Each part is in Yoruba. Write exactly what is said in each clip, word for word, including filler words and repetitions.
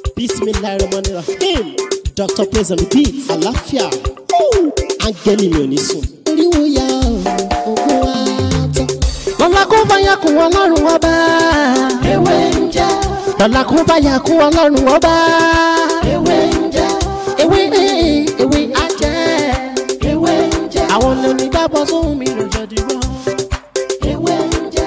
Bismillahirrahmanirrahim. Doctor Praise and Repeat. Àlàáfíà. Áńgẹ́lì mi ò ní sùn. Oríwo ya ògùn wa tán. Lọ́la kó bá yà kún Ọlọ́run ọba. Ewé ń jẹ́. Lọ́la kó bá yà kún Ọlọ́run ọba. Ewé ń jẹ́. Ewé ewé á jẹ́. Ewé ń jẹ́. Àwọn lóní gbàgbọ́ sóhun mi lọ́jọ́ dìbò. Ewé ń jẹ́.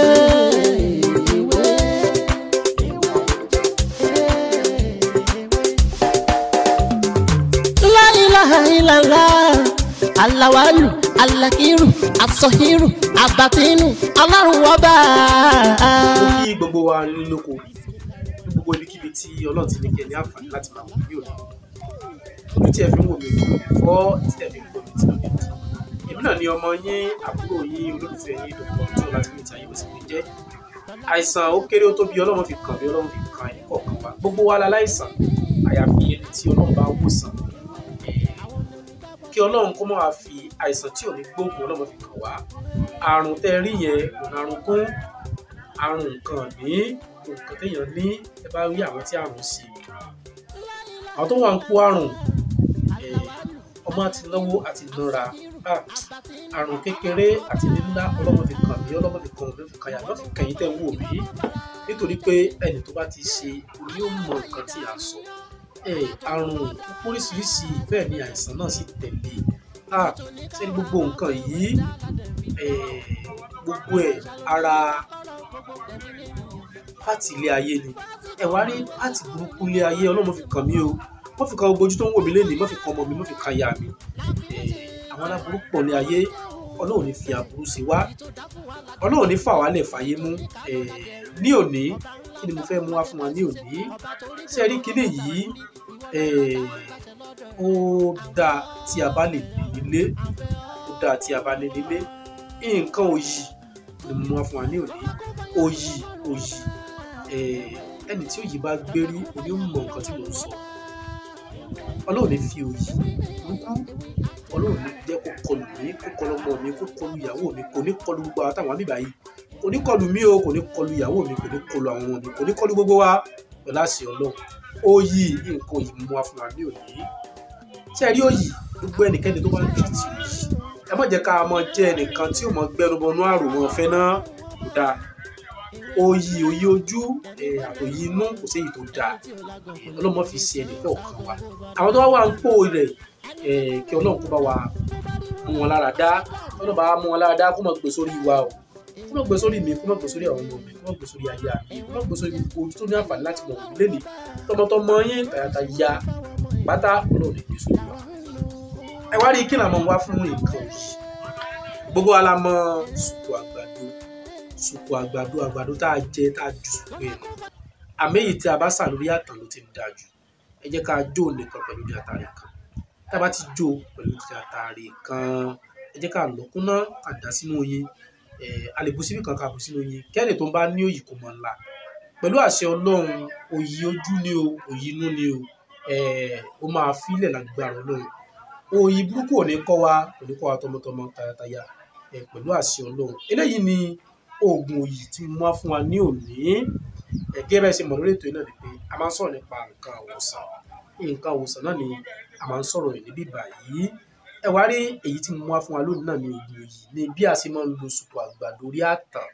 Alawalu, alakiru, asọhiru, abatinu, Ọlọ́run ọba. Mo kí gbogbo wa lóko ní gbogbo ibikíbi tí Ọlọ́run ti ní kẹ́ ní àǹfààní láti máa wò ní òní. Ojú tí ẹ fi ń wò mí fọ́ tí ẹ fi ń wò mí tí ó ní ti. Èmi náà ni ọmọ yín, àbúrò yín, olólùfẹ́ yín, dọ̀pọ̀ tí ó láti ní ìtayé bó sì fi jẹ́. Àìsàn ó kéré ó tóbi Ọlọ́run fi kàn mí, Ọlọ́run fi kàn ẹnì kọ̀ọ̀kan wa. Gbogbo wa la láìsàn, àyàfi ẹni tí Ọlọ́run bá wòsàn. Kí Ọlọ́run kó máa fi àìsàn tí ò ní gbóògùn Ọlọ́run fi kàn wá. Àrùn tẹ́ rí yẹn ọ̀nà àrùn kún, àrùn nǹkan ní nǹkan téèyàn ní ẹ bá rí àwọn tí àrùn sí. Àwọn tó wà ń kó àrùn ọmọ àti náwó àti nára, àrùn kékeré àti nílá Ọlọ́run fi kàn mí, Ọlọ́run fi kàn mí, fi kàn yà lọ́ fi kàn yín tẹ́ ń wò mí. Nítorí pé ẹni tó bá ti ṣe ni ó mọ nǹkan tí a sọ. Àrùn oríṣiríṣi bẹ́ẹ̀ ni àìsàn náà sì tẹ̀lé. Ṣé gbogbo nǹkan yìí gbogbo ẹ̀ ara pàtì ilé ayé ni. Ẹ wá rí pàtì burúkú ilé ayé Ọlọ́run fi kàn mí o. Wọ́n fi kan gbogbo ojú tó ń wò mí lénìí, wọ́n fi kan ọmọ mi, wọ́n fi kan aya mi. Àwọn aláburú pọ̀ ní ayé, Ọlọ́run ní fi aburú sí wa. Ọlọ́run ní fà wá lẹ̀ fàyè mú. Ní òní kí ni mo fẹ́ mú wá fún wa ní òní? Ṣé ẹ rí kíní yìí? Ó dáa tí a bá lè ní nílé, ó dáa tí a bá lè nílé. Nǹkan òyì ni mo mú wá fún wa ní òní. Òyì òyì ẹni tí òyì bá gbérí òní ó mọ nǹkan tí mò ń sọ. Ọlọ́run ní fi òyì burúkú, Ọlọ́run ní jẹ́ kó kọlù mí, kó kọlù ọmọ mi, kó kọlù ìyàwó mi, kò ní kọlù gbogbo àwọn táwọn àbíbá yìí. Kò ní kọlù mí o, kò ní kọlù ìyàwó mi, kò ní kọlù àwọn ọmọ mi, kò ní kọlù gbogbo wa pẹ̀lú àṣẹ Ọlọ́run. Òyì nǹkan òyì mú wá fún wa ní òní. Ṣé ẹ rí òyì? Gbogbo ẹnikẹ́ni tó bá ń tìtì òyì, ẹ má jẹ́ ká mọ jẹ́ ẹnìkan tí ó mọ gbẹ́nu bọnú àrò wọn fẹ́ náà kò dáa. Òyì òyì ojú àtòyì inú kò sí èyí tó dáa. Ọlọ́run fi ṣe ẹnì kọ̀ọ̀kan wa. Àwọn tó wá wà ń pò rẹ̀ kí Ọlọ́run kó bá wa mú wọn lára dá. Ọlọ́run bá wa mú wọn lára dá kó má gbé sórí wa o. Kó má gbé sórí mi, kó má gbé sórí àwọn ọmọ mi, kó má gbé sórí aya mi, kó má gbé sórí ojú tó ní àǹfààní láti mọ̀ wọ́n lénìí. Tọmọtọmọ yín tàyàtà ya pátá Ọlọ́run ní gbé sórí wa. Ẹ wá rí kí làwọn wá fún nǹkan yìí. Gbogbo wa la mọ sùkú àgbàdo, sùkú àgbàdo, àgbàdo tá a jẹ tá a jù sùkú ẹ̀ lọ. Àmì èyí tí a bá sà lórí àtàn ló ti ń dáa jù. Ẹ jẹ́ ká jó nìkan pẹ̀lú ìdí àtàrí kan. Tá a bá ti jó pẹ̀lú ìdí àtàrí kan, ẹ jẹ́ ká lọ kúnná ká dà sínú oyin. A lè bu síbí kan ká bu sínú oyin. Kẹ́ni tó ń bá ní òyì kò mọ̀ ńlá. Pẹ̀lú àṣẹ Ọlọ́run, òyì ojú ni o, òyì inú ni o. Ó máa fílẹ̀ lágbára Ọlọ́run. Òyì burúkú ò ní kọ́ wa, kò ní kọ́ wa tọmọtọmọ tayátayá pẹ̀lú àṣẹ Ọlọ́run. Eléyìí ni oògùn òyì tí mo wá fún wa ní òní. Gẹ́gẹ́ bẹ́ẹ̀ ṣe mọ̀ lórí ètò yìí náà ni pé a máa ń sọ̀rọ̀ nípa nǹkan àwòsàn. Nǹkan àwòsàn náà ni a máa ń sọ̀rọ̀ rẹ̀ níbí báyìí. Ẹ wá rí èyí tí mo wá fún wa lónìí náà ni oògùn òyì ní bí a ṣe máa ń lo sùkú àgbàdo orí àtàn.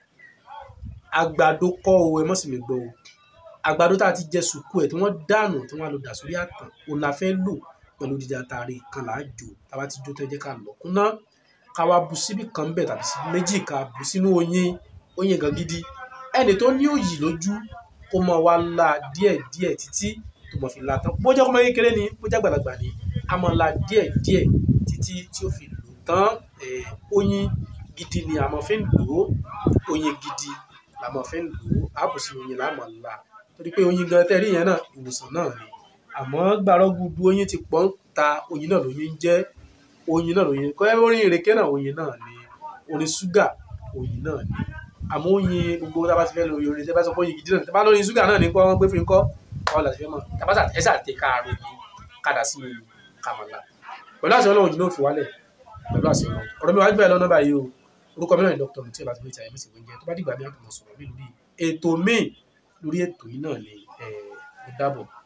Àgbàdo kọ́ o, ẹ mọ̀ sí mi gbọ́ o. Àgbàdo tá a ti jẹ sùkú ẹ̀ tí wọ́n dànù tí wọ́n á lọ dà sórí àtàn, òun la fẹ́ lò pẹ̀lú dídá àtàrí kan là á jò. Tá a bá ti jó tó ẹ jẹ́ ká lọ kúnná. Ká wá bu síbí kan bẹ̀ tàbí síbí méjì ká bu sínú oyin, oyin gan gidi. Ẹni tó ní òyì lójú kó máa wá la díẹ̀ díẹ̀ títí tó máa fi la tán. Bó jẹ́ kó máa kékeré ni, bó jẹ́ àgbàlagbà ni, a máa la díẹ̀ díẹ̀ títí tí ó fi lò tán. Oyin gidi ni a máa fi ń lò ó. Oyin gidi la máa fi ń lò ó. A bù sínú oyin la máa la. Torí pé oyin gan tẹ́rí yẹn náà ìwòsàn náà ni. Àmọ́ gbàrọ́ gudu oyin ti pọ́n ta oyin náà lóyin jẹ́. Oyin náà lóyin. Kọ́ ẹ orin ìrèké náà oyin náà ni. Orin ṣúgà oyin náà ni. Àmọ́ oyin gbogbo tá a bá ti fẹ́ lo oyin, tẹ́ bá sọ pé oyin gidi náà, tẹ́ bá lóyin ṣúgà náà ní kọ́ wọ́n gbé fi ń kọ́. Ọ̀la ti fẹ́ mọ̀. Tá a bá ẹ ṣáà tẹ káàró yìí, kádà sí kàmàlà. Pẹ̀lú àṣẹ Ọlọ́run jìnnà òfin wálẹ̀. Pẹ̀lú àṣẹ Ọlọ́run. Ọ̀rọ̀ mi wá gbé ẹ lọ́nà báyìí o. Orúkọ mi náà ni Doctor Mutiu láti méjì àyẹ̀mí ìsìnkú jẹ́. Tó bá dìgbà mi àtọ̀mọ̀ sọ̀rọ̀ mi lórí ètò mi lórí ètò yìí náà ni ó dábọ̀.